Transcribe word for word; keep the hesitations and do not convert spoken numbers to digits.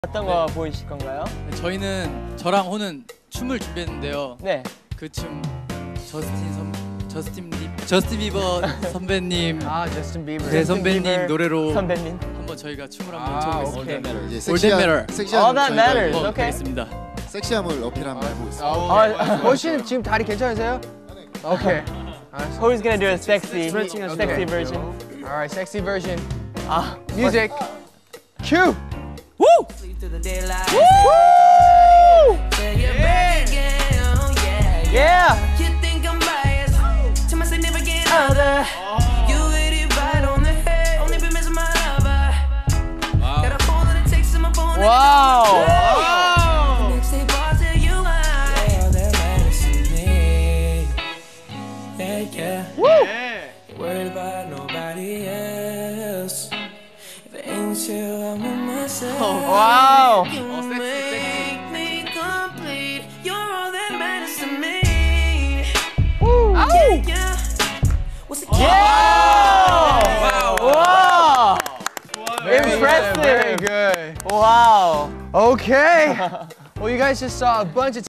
어떤 거 보이실 건가요? 네, 저희는 저랑 호는 춤을 준비했는데요. 네. 그 춤 저스틴 선 저스틴 비 저스틴 비버 선배님 아, 저스틴 비버. 네 선배님 노래로 선배님. 한번 저희가 춤을 한번 아, 춰보겠습니다. 오케이. 이제 All that matter. 섹시한 All that matters. 어, 오케이. 알겠습니다. 섹시함을 어필 한번 해보겠습니다. 아, 호시는 지금 다리 괜찮으세요? 오케이. Who's gonna do a sexy, sexy Okay. version? Alright, sexy version. 아, Music. Cue. Woo! Yeah! You think I'm biased to my significant other. You hit it right on the head. Only been missing my lover. Got a phone that it takes in my phone. Wow! The next day, boss, tell you why. Yeah, that matters to me. Yeah, yeah. Woo! Ain't worried about nobody else. If it ain't you, I'm with myself. Wow! You make me complete. You're all that matters to me. Woo! Yeah, yeah. What's the key? Wow! Wow! Very Impressive. good, very good. Wow! Okay. Well, you guys just saw a bunch of